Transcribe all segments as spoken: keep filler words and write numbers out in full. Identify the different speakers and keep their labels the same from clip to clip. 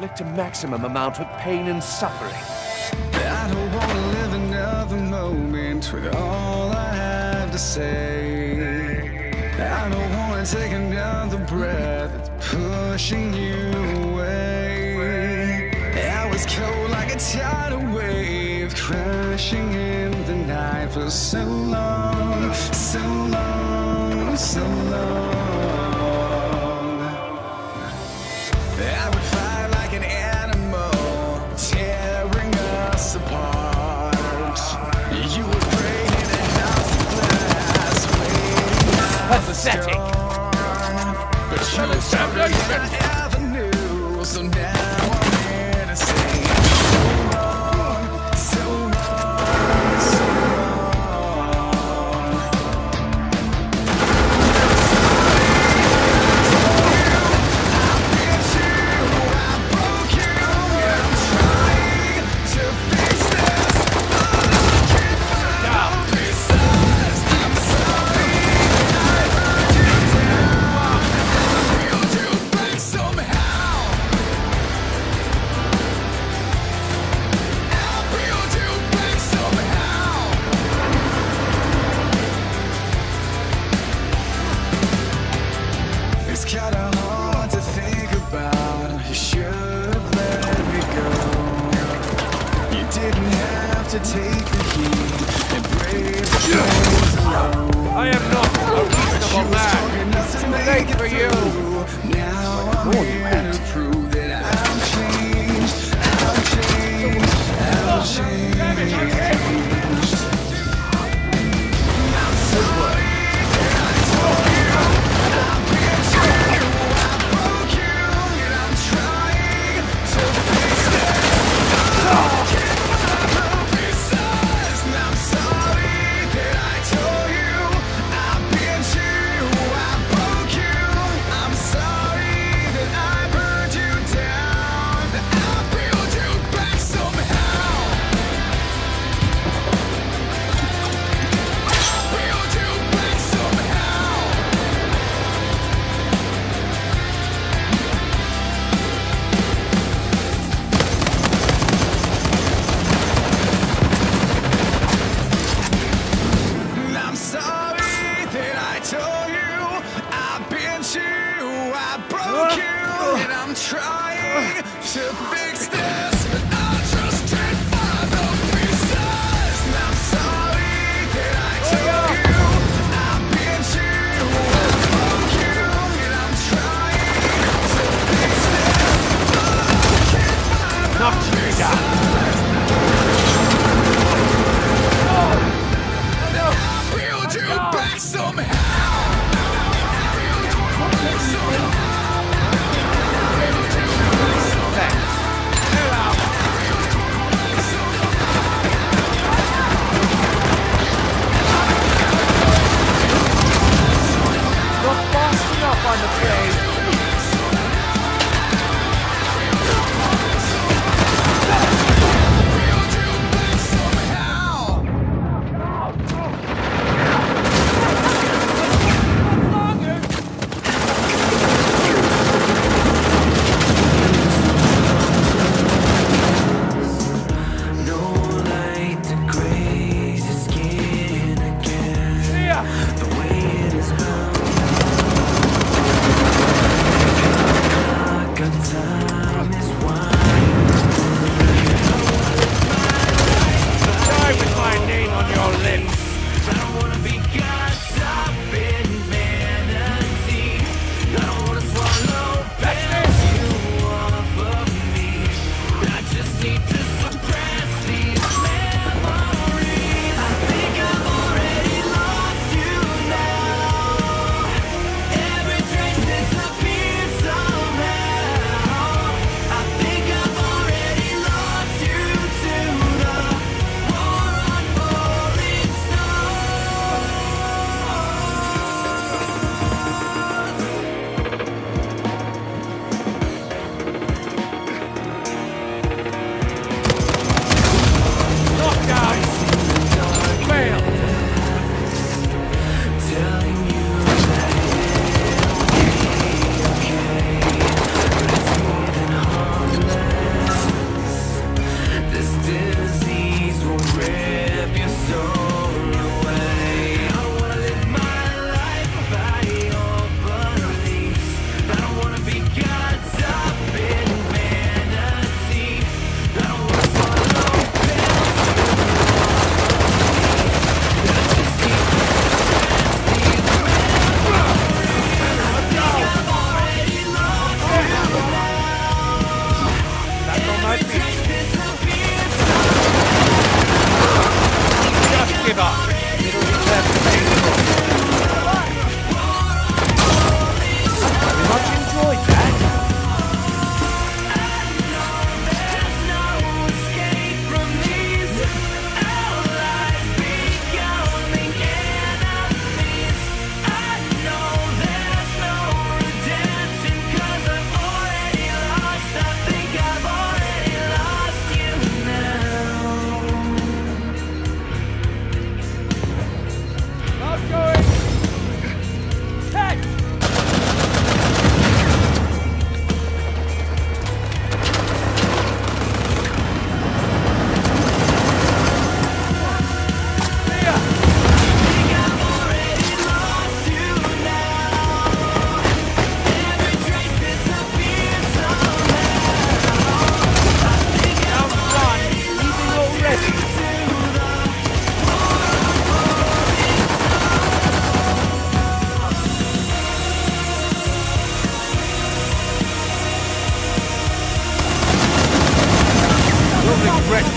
Speaker 1: inflict a maximum amount of pain and suffering.
Speaker 2: I don't want to live another moment with all I have to say. I don't want to take another breath that's pushing you away. I was cold like a tidal wave, crashing in the night for so long, so long, so long. I would fight like an animal, tearing us apart. You were breaking a house of glass, waiting out the storm. But you were stopping an avenue, so now I'm here to say so long, so long, so long. It's kinda hard to think about. You should have let me go. You didn't have to take the heat and brave the flames alone.
Speaker 1: I am not a reasonable man. It's too late for you.
Speaker 2: Now I'm here to prove that I'm changed. I'm changed. I'm changed. I'm sorry that I told you I've been true. I broke you and I'm trying to fix this. I can't find the pieces. And I'm sorry that I told you I've been true. I broke you. I'm sorry that I burned you down. I'll build you back somehow. I'll build you back somehow. And I'm sorry that I told you I've been you, I broke you, and I'm trying to fix this, but I just can't find the pieces. And I'm sorry that I told you I've been you, I broke you, and I'm trying to fix this, but I can't find the
Speaker 1: Knocked you down.
Speaker 2: I'll build you back somehow.
Speaker 1: Not fast enough, I'm afraid.
Speaker 2: Build you back somehow.
Speaker 3: No light to graze your skin again.
Speaker 1: Here!
Speaker 3: The way it is bound.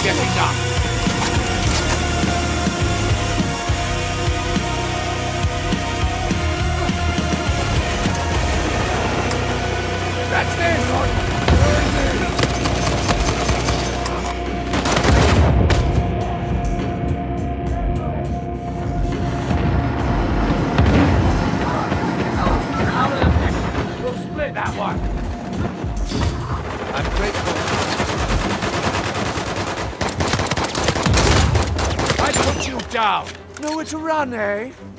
Speaker 1: get enough. That's this! We'll split that one. I'm grateful. I put you down.
Speaker 2: Nowhere to run, eh?